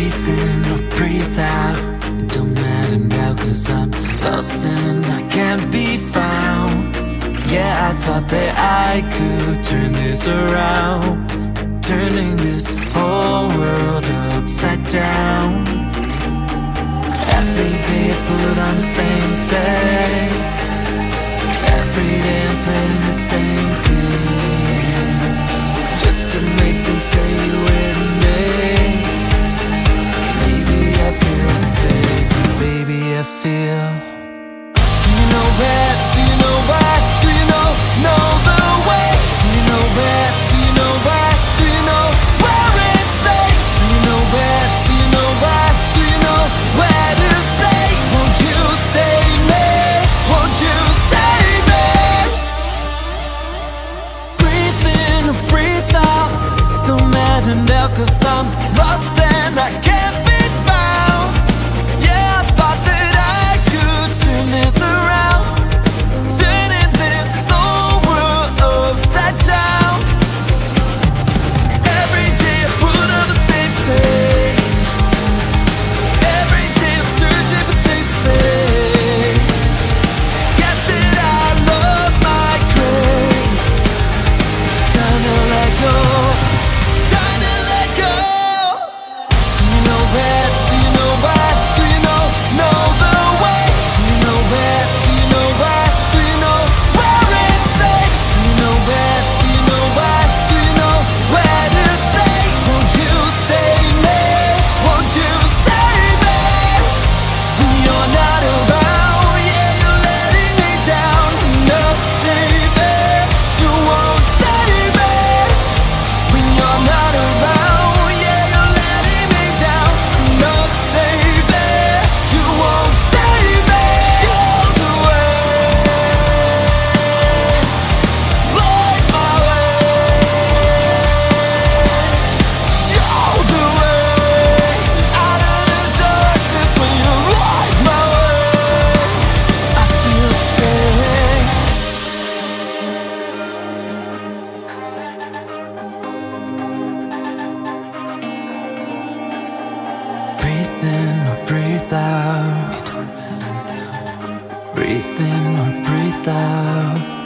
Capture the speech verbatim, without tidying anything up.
Breathe in or breathe out, it don't matter now, cause I'm lost and I can't be found. Yeah, I thought that I could turn this around, turning this whole world upside down. Every day I put on the same face, every day I'm playing the same game, just to make them stay with me. Maybe I feel safe, baby I feel. Do you know where, do you know where, do you know, know the way? Do you know where, do you know where, do you know where it's safe? Do you know where, do you know where, do you know where to stay? Won't you save me, won't you save me? Breathe in or breathe out, don't matter now, cause I'm lost and I can't be found. Yeah, I thought that I could turn this around, turning this whole world upside down. Every day I put on the same face, every day I'm searching for safe space. Guess that I lost my grace. It's time to let go, time to let go. Do you know where, do you know where, do you know, know the way? Do you know where, do you know where, do you know where it's safe? Do you know where, do you know where, do you know where to stay? Won't you save me, won't you save me? When you're not around, yeah, you're letting me down. Not saving, you won't save me. When you're not around, yeah, you're letting me down. Not saving, you won't save me. Show the way, light my way. Show the way out of the darkness. When you light my way, I feel safe. Breathe in or breathe out, it don't matter now. Breathe in or breathe out.